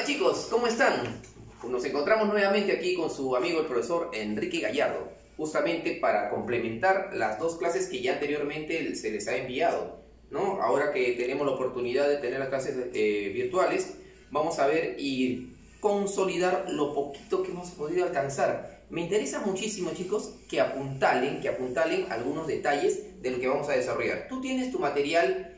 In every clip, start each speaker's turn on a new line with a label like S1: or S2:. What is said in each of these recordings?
S1: chicos, ¿cómo están? Nos encontramos nuevamente aquí con su amigo el profesor Enrique Gallardo, justamente para complementar las dos clases que ya anteriormente se les ha enviado, ¿no? Ahora que tenemos la oportunidad de tener las clases virtuales, vamos a ver y consolidar lo poquito que hemos podido alcanzar. Me interesa muchísimo, chicos, que apuntalen algunos detalles de lo que vamos a desarrollar. Tú tienes tu material,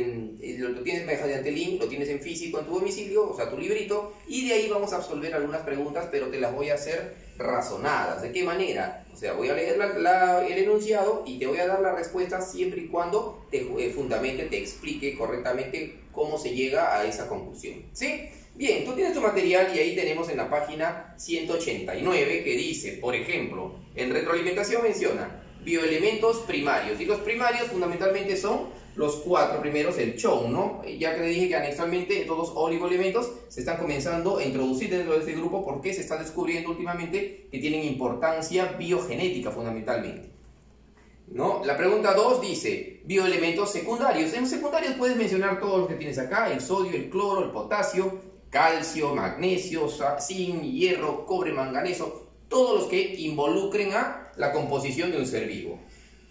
S1: lo tienes mediante link, lo tienes en físico en tu domicilio, o sea, tu librito, y de ahí vamos a absolver algunas preguntas, pero te las voy a hacer razonadas. ¿De qué manera? O sea, voy a leer el enunciado y te voy a dar la respuesta siempre y cuando te fundamente, te explique correctamente cómo se llega a esa conclusión, ¿sí? Bien, tú tienes tu material y ahí tenemos en la página 189 que dice, por ejemplo, en retroalimentación menciona bioelementos primarios, y los primarios fundamentalmente son los cuatro primeros, el CHON, ¿no? Ya que le dije que anexualmente estos dos oligoelementos se están comenzando a introducir dentro de este grupo porque se está descubriendo últimamente que tienen importancia biogenética fundamentalmente, ¿no? La pregunta 2 dice, bioelementos secundarios. En los secundarios puedes mencionar todos los que tienes acá, el sodio, el cloro, el potasio, calcio, magnesio, zinc, hierro, cobre, manganeso, todos los que involucren a la composición de un ser vivo.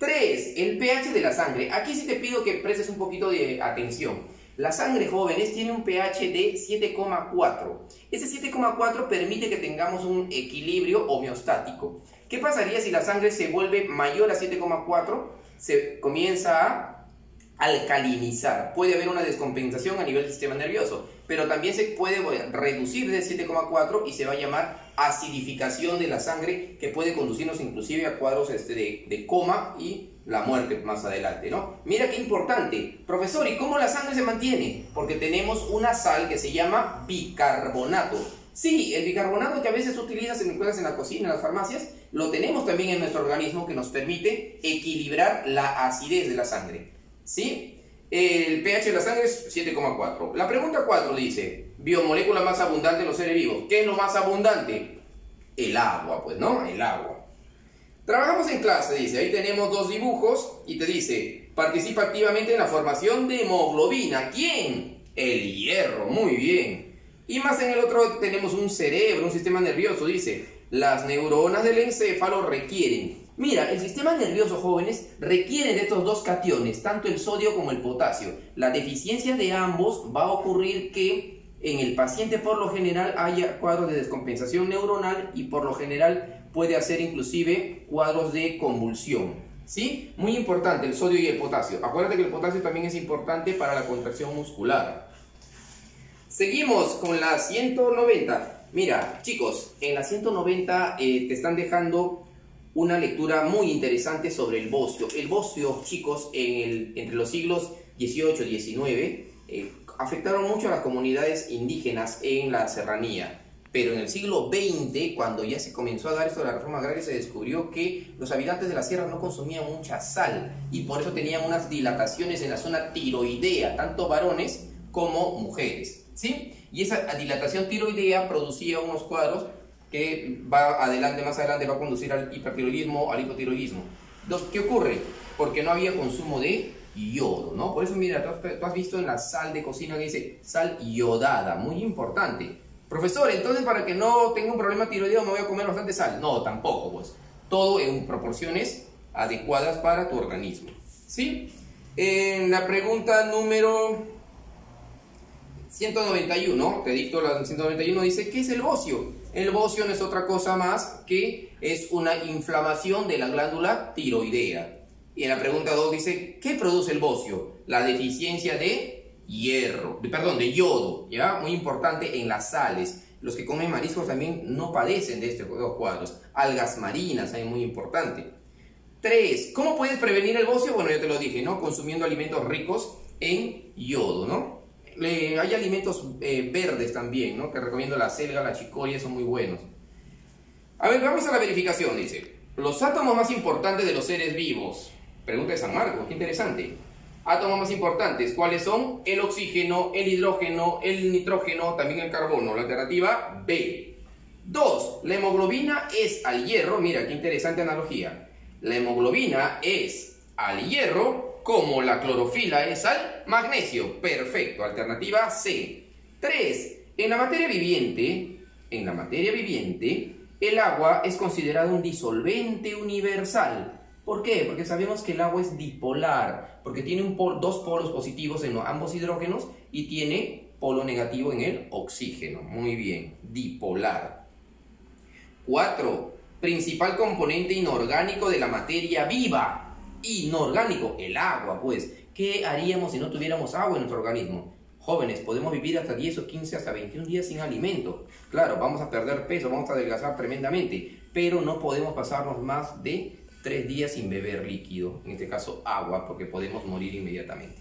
S1: 3. El pH de la sangre. Aquí sí te pido que prestes un poquito de atención. La sangre, jóvenes, tiene un pH de 7,4. Ese 7,4 permite que tengamos un equilibrio homeostático. ¿Qué pasaría si la sangre se vuelve mayor a 7,4? Se comienza a alcalinizar. Puede haber una descompensación a nivel del sistema nervioso, pero también se puede reducir de 7,4 y se va a llamar acidificación de la sangre, que puede conducirnos inclusive a cuadros de coma y la muerte más adelante, ¿no? Mira qué importante. Profesor, ¿y cómo la sangre se mantiene? Porque tenemos una sal que se llama bicarbonato. Sí, el bicarbonato que a veces utilizas en la cocina, en las farmacias, lo tenemos también en nuestro organismo, que nos permite equilibrar la acidez de la sangre, ¿sí? El pH de la sangre es 7,4. La pregunta 4 dice, biomolécula más abundante en los seres vivos. ¿Qué es lo más abundante? El agua, pues, ¿no? El agua. Trabajamos en clase, dice, ahí tenemos dos dibujos y te dice, participa activamente en la formación de hemoglobina. ¿Quién? El hierro, muy bien. Y más en el otro tenemos un cerebro, un sistema nervioso, dice, las neuronas del encéfalo requieren. Mira, el sistema nervioso, jóvenes, requiere de estos dos cationes, tanto el sodio como el potasio. La deficiencia de ambos va a ocurrir que en el paciente por lo general haya cuadros de descompensación neuronal y por lo general puede hacer inclusive cuadros de convulsión, ¿sí? Muy importante el sodio y el potasio. Acuérdate que el potasio también es importante para la contracción muscular. Seguimos con la 190. Mira, chicos, en la 190 te están dejando una lectura muy interesante sobre el bocio. El bocio, chicos, entre los siglos XVIII y XIX afectaron mucho a las comunidades indígenas en la serranía. Pero en el siglo XX, cuando ya se comenzó a dar esto de la reforma agraria, se descubrió que los habitantes de la sierra no consumían mucha sal y por eso tenían unas dilataciones en la zona tiroidea, tanto varones como mujeres, ¿sí? Y esa dilatación tiroidea producía unos cuadros que más adelante va a conducir al hipertiroidismo, al hipotiroidismo. ¿Qué ocurre? Porque no había consumo de yodo, ¿no? Por eso, mira, tú has visto en la sal de cocina que dice sal yodada, muy importante. Profesor, entonces para que no tenga un problema tiroideo me voy a comer bastante sal. No, tampoco, pues. Todo en proporciones adecuadas para tu organismo, ¿sí? En la pregunta número 191, te dicto la 191, dice, ¿qué es el bocio? El bocio no es otra cosa más que es una inflamación de la glándula tiroidea. Y en la pregunta 2 dice, ¿qué produce el bocio? La deficiencia de de yodo, ¿ya? Muy importante en las sales. Los que comen mariscos también no padecen de estos dos cuadros. Algas marinas, es muy importante. 3. ¿Cómo puedes prevenir el bocio? Bueno, ya te lo dije, ¿no? Consumiendo alimentos ricos en yodo, ¿no? Hay alimentos verdes también, ¿no? Que recomiendo, la selga, la chicoria, son muy buenos. A ver, vamos a la verificación, dice. Los átomos más importantes de los seres vivos. Pregunta de San Marcos, qué interesante. Átomos más importantes, ¿cuáles son? El oxígeno, el hidrógeno, el nitrógeno, también el carbono. La alternativa B. 2. La hemoglobina es al hierro. Mira, qué interesante analogía. La hemoglobina es al hierro como la clorofila es al magnesio. Perfecto, alternativa C. 3. En la materia viviente, el agua es considerado un disolvente universal. ¿Por qué? Porque sabemos que el agua es dipolar, porque tiene dos polos positivos en ambos hidrógenos y tiene polo negativo en el oxígeno. Muy bien, dipolar. 4. Principal componente inorgánico de la materia viva. Inorgánico, el agua, pues. ¿Qué haríamos si no tuviéramos agua en nuestro organismo? Jóvenes, podemos vivir hasta 10 o 15, hasta 21 días sin alimento. Claro, vamos a perder peso, vamos a adelgazar tremendamente, pero no podemos pasarnos más de 3 días sin beber líquido, en este caso agua, porque podemos morir inmediatamente.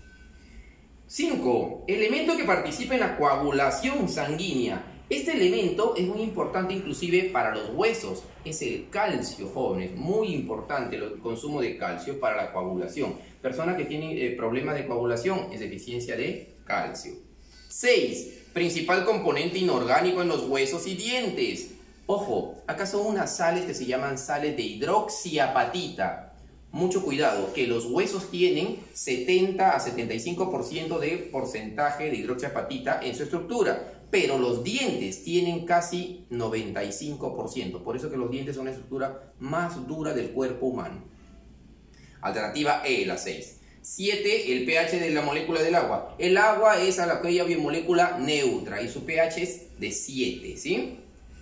S1: 5. Elemento que participa en la coagulación sanguínea. Este elemento es muy importante inclusive para los huesos, es el calcio, jóvenes, muy importante el consumo de calcio para la coagulación. Personas que tienen problemas de coagulación es deficiencia de calcio. 6. Principal componente inorgánico en los huesos y dientes. Ojo, acá son unas sales que se llaman sales de hidroxiapatita. Mucho cuidado, que los huesos tienen 70 a 75% de porcentaje de hidroxiapatita en su estructura, pero los dientes tienen casi 95%. Por eso que los dientes son la estructura más dura del cuerpo humano. Alternativa E, la 6. 7. El pH de la molécula del agua. El agua es aquella biomolécula neutra y su pH es de 7, ¿sí?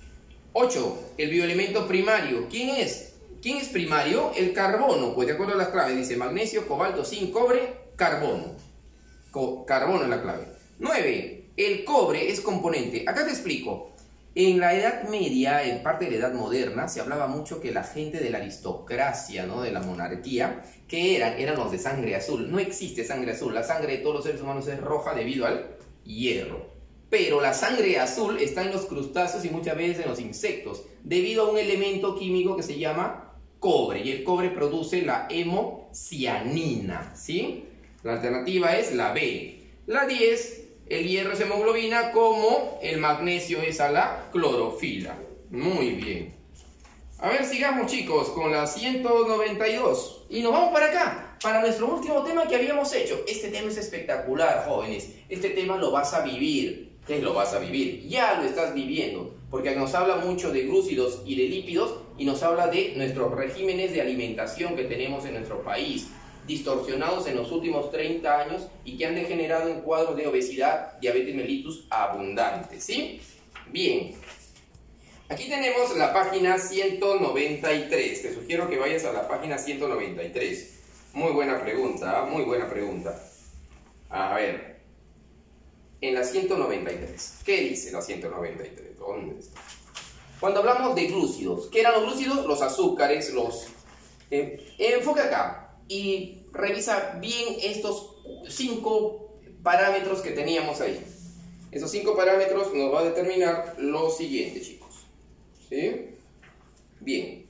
S1: 8. El bioelemento primario. ¿Quién es? ¿Quién es primario? El carbono. Pues de acuerdo a las claves dice magnesio, cobalto, zinc, cobre, carbono. Carbono es la clave. 9. El cobre es componente. Acá te explico. En la Edad Media, en parte de la Edad Moderna, se hablaba mucho que la gente de la aristocracia, ¿no?, de la monarquía, que eran los de sangre azul. No existe sangre azul. La sangre de todos los seres humanos es roja debido al hierro. Pero la sangre azul está en los crustáceos y muchas veces en los insectos, debido a un elemento químico que se llama cobre. Y el cobre produce la hemocianina, ¿sí? La alternativa es la B. La 10. El hierro es hemoglobina, como el magnesio es a la clorofila. Muy bien. A ver, sigamos, chicos, con la 192. Y nos vamos para acá, para nuestro último tema que habíamos hecho. Este tema es espectacular, jóvenes. Este tema lo vas a vivir. ¿Qué lo vas a vivir? Ya lo estás viviendo, porque nos habla mucho de glúcidos y de lípidos y nos habla de nuestros regímenes de alimentación que tenemos en nuestro país, distorsionados en los últimos 30 años y que han degenerado en cuadros de obesidad, diabetes mellitus abundantes, ¿sí? Bien, aquí tenemos la página 193. Te sugiero que vayas a la página 193. Muy buena pregunta, muy buena pregunta. A ver, en la 193, ¿qué dice la 193? ¿Dónde está? Cuando hablamos de glúcidos, ¿qué eran los glúcidos? Los azúcares, los... enfoca acá y revisa bien estos 5 parámetros que teníamos ahí. Esos 5 parámetros nos va a determinar lo siguiente, chicos. ¿Sí? Bien.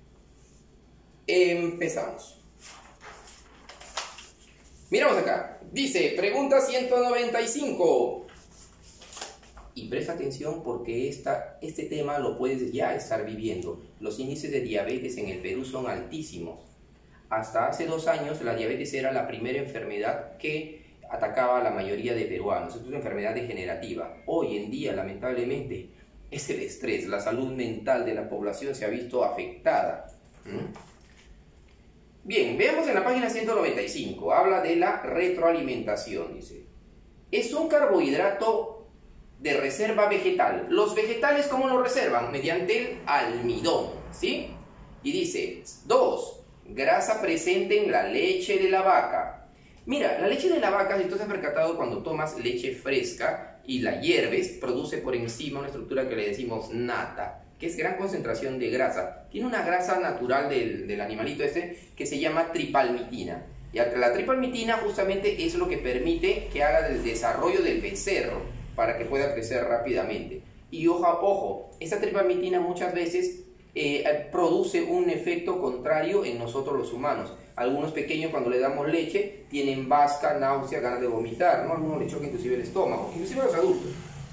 S1: Empezamos. Miramos acá. Dice, pregunta 195. Y presta atención porque este tema lo puedes ya estar viviendo. Los índices de diabetes en el Perú son altísimos. Hasta hace 2 años la diabetes era la primera enfermedad que atacaba a la mayoría de peruanos. Es una enfermedad degenerativa. Hoy en día, lamentablemente, es el estrés. La salud mental de la población se ha visto afectada. Bien, veamos en la página 195. Habla de la retroalimentación, dice. Es un carbohidrato de reserva vegetal. Los vegetales, ¿cómo lo reservan? Mediante el almidón, ¿sí? Y dice, 2. Grasa presente en la leche de la vaca. Mira, la leche de la vaca, si tú te has percatado, cuando tomas leche fresca y la hierves, produce por encima una estructura que le decimos nata, que es gran concentración de grasa. Tiene una grasa natural del animalito que se llama tripalmitina. Y la tripalmitina justamente es lo que permite que haga el desarrollo del becerro para que pueda crecer rápidamente. Y ojo, esta tripalmitina muchas veces produce un efecto contrario en nosotros los humanos. Algunos pequeños, cuando le damos leche, tienen vasca, náusea, ganas de vomitar, ¿no? Algunos le choca inclusive el estómago, inclusive los adultos.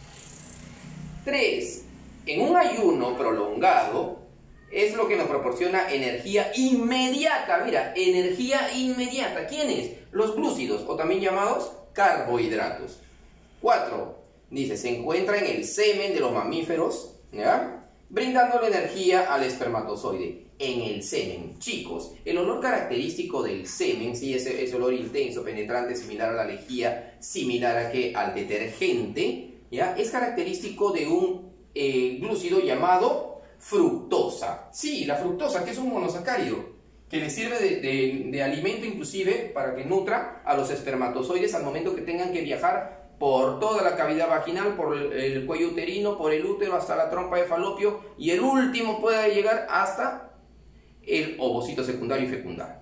S1: 3. En un ayuno prolongado es lo que nos proporciona energía inmediata. Mira, energía inmediata. ¿Quiénes? Los glúcidos, o también llamados carbohidratos. 4. Dice, se encuentra en el semen de los mamíferos, ¿ya? Brindándole energía al espermatozoide. En el semen. Chicos, el olor característico del semen, sí, ese olor intenso, penetrante, similar a la lejía, similar al detergente, ¿ya? Es característico de un glúcido llamado fructosa. Sí, la fructosa, que es un monosacárido, que le sirve de alimento inclusive para que nutra a los espermatozoides al momento que tengan que viajar por toda la cavidad vaginal, por el cuello uterino, por el útero, hasta la trompa de falopio, y el último puede llegar hasta el ovocito secundario y fecundario.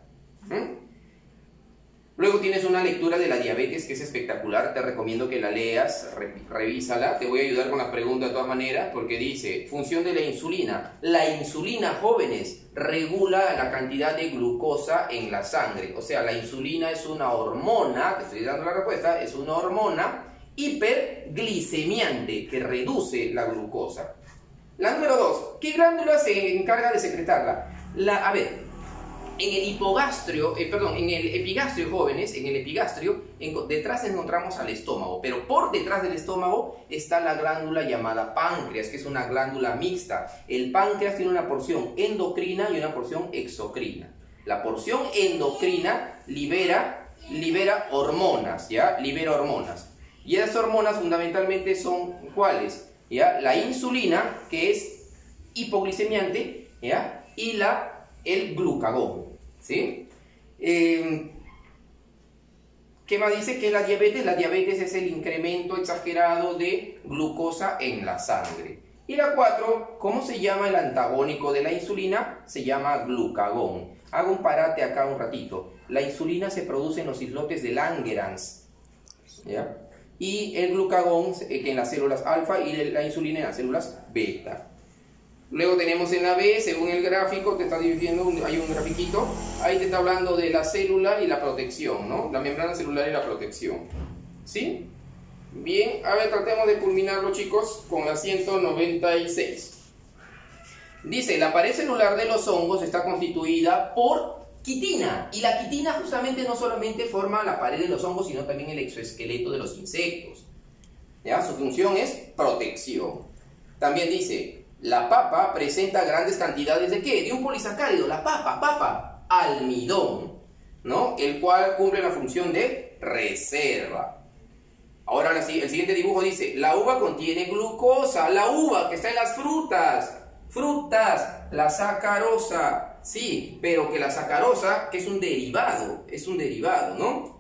S1: Luego tienes una lectura de la diabetes que es espectacular, te recomiendo que la leas, revísala, te voy a ayudar con las preguntas de todas maneras, porque dice, función de la insulina. La insulina, jóvenes, regula la cantidad de glucosa en la sangre, o sea, la insulina es una hormona, te estoy dando la respuesta, es una hormona hiperglicemiante que reduce la glucosa. La número 2, ¿qué glándula se encarga de secretarla? A ver, en el hipogastrio, en el epigastrio, jóvenes, en el epigastrio, detrás encontramos al estómago, pero por detrás del estómago está la glándula llamada páncreas, que es una glándula mixta. El páncreas tiene una porción endocrina y una porción exocrina. La porción endocrina libera hormonas, ¿ya? Libera hormonas. Y esas hormonas fundamentalmente son, ¿cuáles? ¿Ya? La insulina, que es hipoglicemiante, ¿ya? Y el glucagón, ¿sí? ¿Qué más dice? Que la diabetes es el incremento exagerado de glucosa en la sangre. Y la 4, ¿cómo se llama el antagónico de la insulina? Se llama glucagón. Hago un parate acá un ratito. La insulina se produce en los islotes de Langerhans, ¿ya? Y el glucagón en las células alfa y la insulina en las células beta. Luego tenemos en la B, según el gráfico, te está dividiendo, hay un grafiquito, ahí te está hablando de la célula y la protección, ¿no? La membrana celular y la protección, ¿sí? Bien, a ver, tratemos de culminarlo, chicos, con la 196. Dice, la pared celular de los hongos está constituida por quitina, y la quitina justamente no solamente forma la pared de los hongos, sino también el exoesqueleto de los insectos, ¿ya? Su función es protección. También dice, la papa presenta grandes cantidades ¿de qué? De un polisacárido, la papa, almidón, ¿no? El cual cumple la función de reserva. Ahora el siguiente dibujo dice, la uva contiene glucosa, la uva que está en las frutas, la sacarosa, sí, pero que la sacarosa, que es un derivado, ¿no?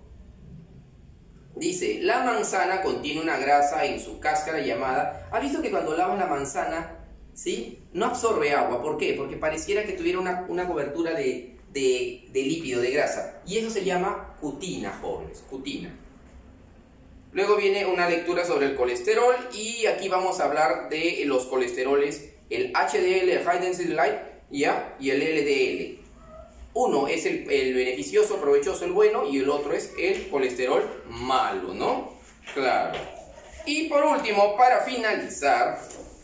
S1: Dice, la manzana contiene una grasa en su cáscara llamada, ¿ha visto que cuando lavas la manzana, ¿sí? No absorbe agua? ¿Por qué? Porque pareciera que tuviera una cobertura de lípido, de grasa. Y eso se llama cutina, jóvenes, cutina. Luego viene una lectura sobre el colesterol y aquí vamos a hablar de los colesteroles, el HDL, el High Density Light, ¿ya? Y el LDL. Uno es el beneficioso, provechoso, el bueno, y el otro es el colesterol malo, ¿no? Claro. Y por último, para finalizar,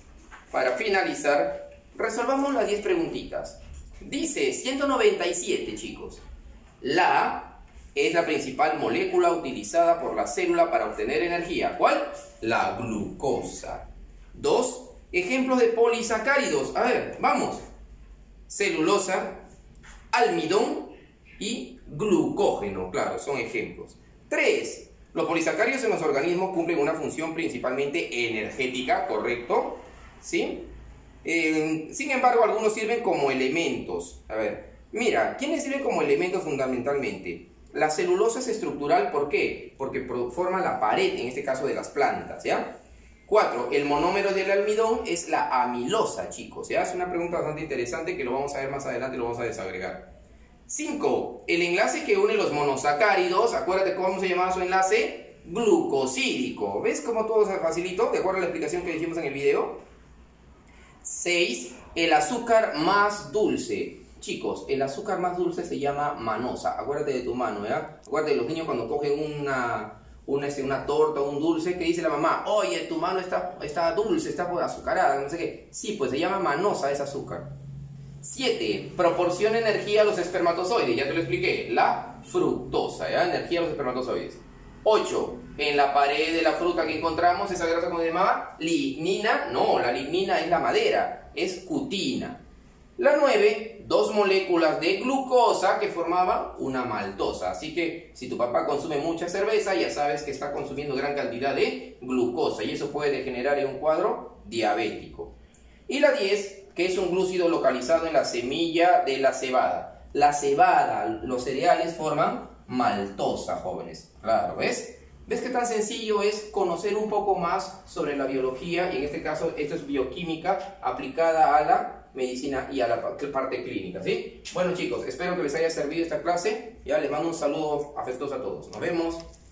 S1: resolvamos las 10 preguntitas. Dice 197, chicos. La A es la principal molécula utilizada por la célula para obtener energía. ¿Cuál? La glucosa. 2. Ejemplos de polisacáridos. A ver, vamos. Celulosa, almidón y glucógeno. Claro, son ejemplos. 3. Los polisacáridos en los organismos cumplen una función principalmente energética, ¿correcto? ¿Sí? Sin embargo, algunos sirven como elementos. A ver, mira, ¿quiénes sirven como elementos fundamentalmente? La celulosa es estructural, ¿por qué? Porque forma la pared, en este caso de las plantas, ¿ya? 4. El monómero del almidón es la amilosa, chicos, ¿ya? Es una pregunta bastante interesante que lo vamos a ver más adelante y lo vamos a desagregar. 5. El enlace que une los monosacáridos, acuérdate cómo se llamaba su enlace, glucosídico. ¿Ves cómo todo se facilitó? ¿De acuerdo a la explicación que dijimos en el video? 6. El azúcar más dulce. Chicos, el azúcar más dulce se llama manosa. Acuérdate de tu mano, ¿ya? Acuérdate de los niños cuando cogen una torta o un dulce, que dice la mamá, oye, tu mano está dulce, está azucarada, no sé qué. Sí, pues se llama manosa ese azúcar. 7. Proporciona energía a los espermatozoides. Ya te lo expliqué. La fructosa, ¿ya? Energía a los espermatozoides. 8. En la pared de la fruta que encontramos, esa grasa, ¿cómo se llamaba? Lignina. No, la lignina es la madera, es cutina. La 9, 2 moléculas de glucosa que formaban una maltosa. Así que si tu papá consume mucha cerveza, ya sabes que está consumiendo gran cantidad de glucosa y eso puede degenerar en un cuadro diabético. Y la 10, que es un glúcido localizado en la semilla de la cebada. La cebada, los cereales forman maltosa, jóvenes. Claro, ¿ves? ¿Ves qué tan sencillo es conocer un poco más sobre la biología? Y en este caso, esto es bioquímica aplicada a la medicina y a la parte clínica, ¿sí? Bueno, chicos, espero que les haya servido esta clase. Ya les mando un saludo afectuoso a todos. Nos vemos.